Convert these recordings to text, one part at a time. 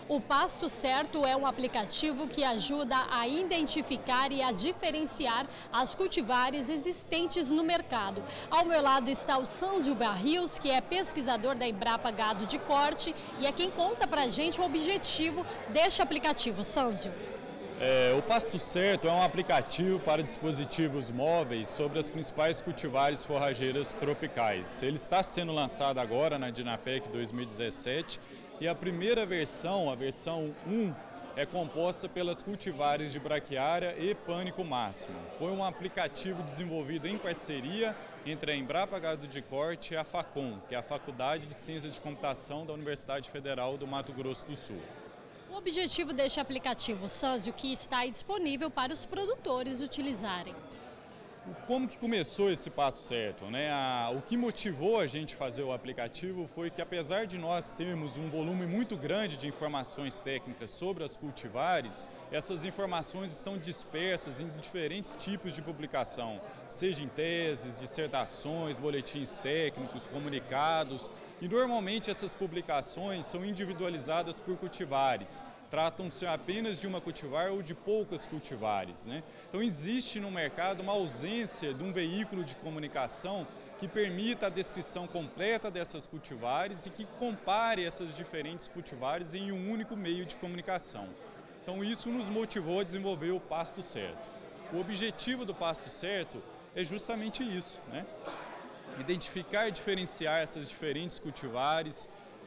O Pasto Certo é um aplicativo que ajuda a identificar e a diferenciar as cultivares existentes no mercado. Ao meu lado está o Sânzio Barrios, que é pesquisador da Embrapa Gado de Corte e é quem conta pra gente o objetivo deste aplicativo. Sânzio. O Pasto Certo é um aplicativo para dispositivos móveis sobre as principais cultivares forrageiras tropicais. Ele está sendo lançado agora na Dinapec 2017 e a primeira versão, a versão 1, é composta pelas cultivares de braquiária e pânico máximo. Foi um aplicativo desenvolvido em parceria entre a Embrapa Gado de Corte e a FACOM, que é a Faculdade de Ciências de Computação da Universidade Federal do Mato Grosso do Sul. O objetivo deste aplicativo, Sânzio, que está aí disponível para os produtores utilizarem. Como que começou esse Pasto Certo, né? O que motivou a gente fazer o aplicativo foi que, apesar de nós termos um volume muito grande de informações técnicas sobre as cultivares, essas informações estão dispersas em diferentes tipos de publicação, seja em teses, dissertações, boletins técnicos, comunicados, e normalmente essas publicações são individualizadas por cultivares. Tratam-se apenas de uma cultivar ou de poucas cultivares, né? Então existe no mercado uma ausência de um veículo de comunicação que permita a descrição completa dessas cultivares e que compare essas diferentes cultivares em um único meio de comunicação. Então isso nos motivou a desenvolver o Pasto Certo. O objetivo do Pasto Certo é justamente isso, né? Identificar e diferenciar essas diferentes cultivares,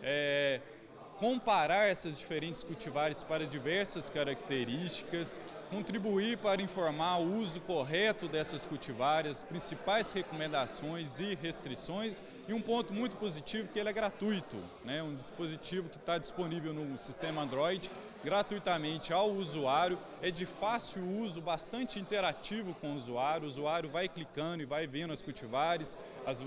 comparar essas diferentes cultivares para diversas características, contribuir para informar o uso correto dessas cultivares, principais recomendações e restrições, e um ponto muito positivo que ele é gratuito, né? Um dispositivo que está disponível no sistema Android gratuitamente ao usuário, é de fácil uso, bastante interativo com o usuário vai clicando e vai vendo as cultivares, as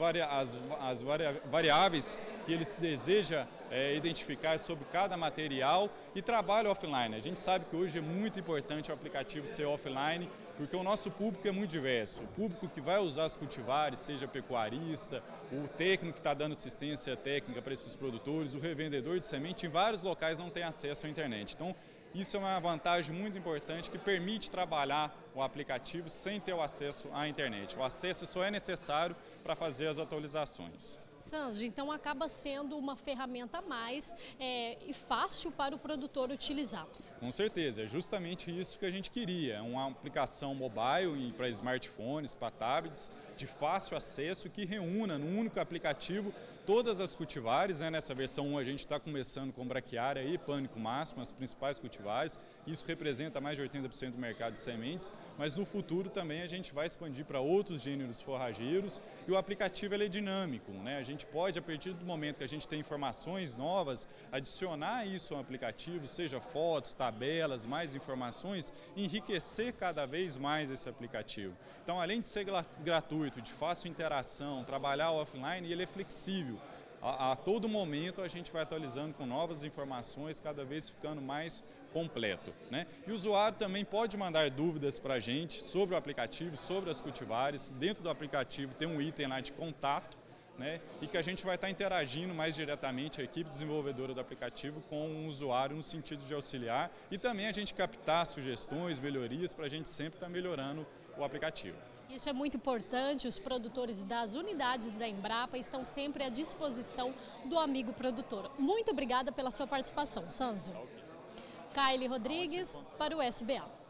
variáveis que ele deseja identificar sobre cada material e trabalho offline. A gente sabe que hoje é muito importante o aplicativo ser offline, porque o nosso público é muito diverso. O público que vai usar as cultivares, seja pecuarista, o técnico que está dando assistência técnica para esses produtores, o revendedor de semente, em vários locais não tem acesso à internet. Então, isso é uma vantagem muito importante que permite trabalhar o aplicativo sem ter o acesso à internet. O acesso só é necessário para fazer as atualizações. Sânzio, então acaba sendo uma ferramenta a mais e fácil para o produtor utilizar. Com certeza, é justamente isso que a gente queria, uma aplicação mobile para smartphones, para tablets, de fácil acesso que reúna num único aplicativo todas as cultivares, né? Nessa versão 1 a gente está começando com braquiária e pânico máximo, as principais cultivares, isso representa mais de 80% do mercado de sementes, mas no futuro também a gente vai expandir para outros gêneros forrageiros e o aplicativo ele é dinâmico, né? A gente pode, a partir do momento que a gente tem informações novas, adicionar isso ao aplicativo, seja fotos, tabelas, mais informações, enriquecer cada vez mais esse aplicativo. Então, além de ser gratuito, de fácil interação, trabalhar offline, ele é flexível. A todo momento a gente vai atualizando com novas informações, cada vez ficando mais completo, né? E o usuário também pode mandar dúvidas para a gente sobre o aplicativo, sobre as cultivares. Dentro do aplicativo tem um item lá de contato, né, e que a gente vai estar interagindo mais diretamente, a equipe desenvolvedora do aplicativo, com o usuário no sentido de auxiliar e também a gente captar sugestões, melhorias para a gente sempre estar melhorando o aplicativo. Isso é muito importante, os produtores das unidades da Embrapa estão sempre à disposição do amigo produtor. Muito obrigada pela sua participação, Sânzio. Kaile Rodrigues para o SBA.